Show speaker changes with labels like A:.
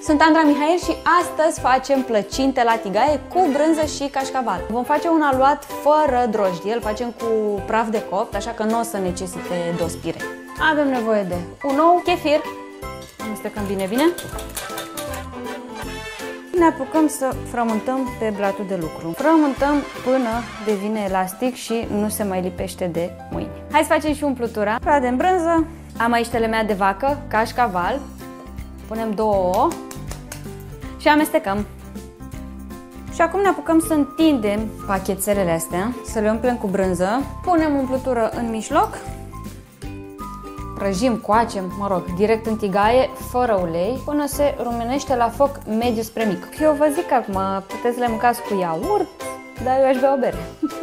A: Sunt Andra Mihail și astăzi facem plăcinte la tigaie cu brânză și cașcaval. Vom face un aluat fără drojdie, îl facem cu praf de copt, așa că nu o să necesite dospire. Avem nevoie de un ou, chefir, amestecăm bine. Ne apucăm să frământăm pe blatul de lucru. Frământăm până devine elastic și nu se mai lipește de mâini. Hai să facem și umplutura. Pradem brânză, am aici telemea de vacă, cașcaval, punem 2 ouă și amestecăm. Și acum ne apucăm să întindem pachetelele astea, să le umplem cu brânză, punem umplutură în mijloc, prăjim, coacem, direct în tigaie, fără ulei, până se rumenește la foc mediu spre mic. Eu vă zic acum, puteți le mâncați cu iaurt, dar eu aș bea o bere.